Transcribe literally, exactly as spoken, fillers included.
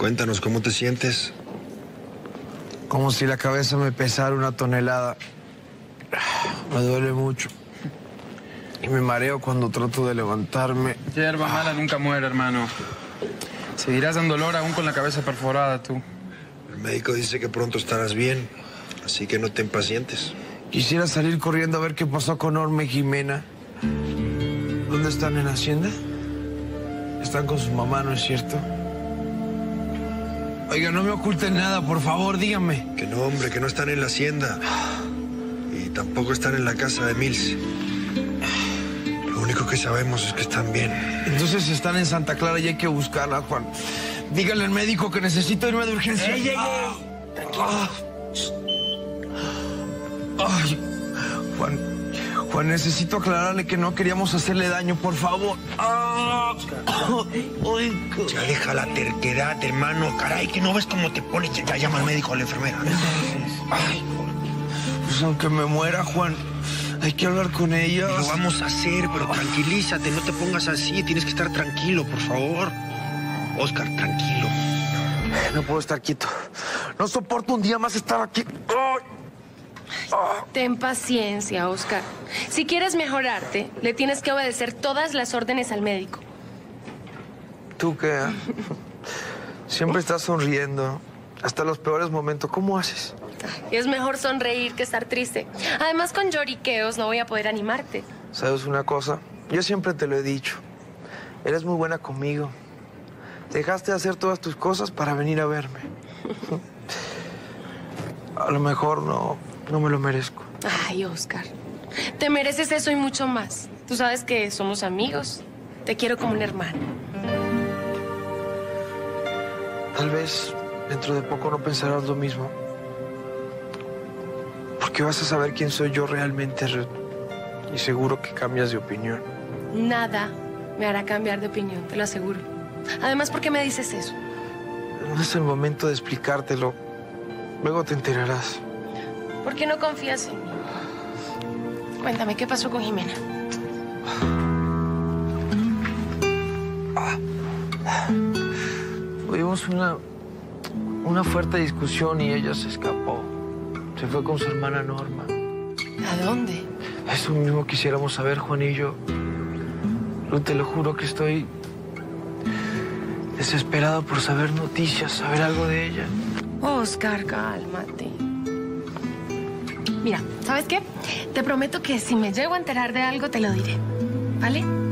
Cuéntanos, ¿cómo te sientes? Como si la cabeza me pesara una tonelada. Me duele mucho. Y me mareo cuando trato de levantarme. Hierba mala nunca muere, hermano. Seguirás dando dolor aún con la cabeza perforada, tú. El médico dice que pronto estarás bien, así que no te impacientes. Quisiera salir corriendo a ver qué pasó con Norma y Jimena. ¿Dónde están, en Hacienda? Están con su mamá, ¿no es cierto? Oiga, no me oculten nada, por favor, díganme. Que no, hombre, que no están en la hacienda. Y tampoco están en la casa de Mills. Lo único que sabemos es que están bien. Entonces están en Santa Clara y hay que buscarla, Juan. Díganle al médico que necesito irme de urgencia. ¡Ey, ey, ey! Ah. Ay, Juan, Juan, necesito aclararle que no queríamos hacerle daño, por favor. Ah. Ay, Ya deja la terquedad, hermano. Caray, que no ves cómo te pones. Ya llama al médico, a la enfermera. Ay, pues aunque me muera, Juan, hay que hablar con ella. Lo vamos a hacer, pero tranquilízate, no te pongas así. Tienes que estar tranquilo, por favor. Oscar, tranquilo. No puedo estar quieto. No soporto un día más estar aquí. Ay. Ten paciencia, Oscar. Si quieres mejorarte, le tienes que obedecer todas las órdenes al médico. ¿Tú qué? Siempre estás sonriendo. Hasta los peores momentos. ¿Cómo haces? Es mejor sonreír que estar triste. Además, con lloriqueos no voy a poder animarte. ¿Sabes una cosa? Yo siempre te lo he dicho. Eres muy buena conmigo. Dejaste de hacer todas tus cosas para venir a verme. A lo mejor no, no me lo merezco. Ay, Oscar. Te mereces eso y mucho más. Tú sabes que somos amigos. Te quiero como un hermano. Tal vez dentro de poco no pensarás lo mismo. Porque vas a saber quién soy yo realmente, Red. Y seguro que cambias de opinión. Nada me hará cambiar de opinión, te lo aseguro. Además, ¿por qué me dices eso? No es el momento de explicártelo. Luego te enterarás. ¿Por qué no confías en mí? Cuéntame, ¿qué pasó con Jimena? Tuvimos una, una fuerte discusión y ella se escapó. Se fue con su hermana Norma. ¿A dónde? Eso mismo quisiéramos saber, Juan y yo. Yo te lo juro que estoy desesperado por saber noticias, saber algo de ella. Oscar, cálmate. Mira, ¿sabes qué? Te prometo que si me llego a enterar de algo, te lo diré. ¿Vale?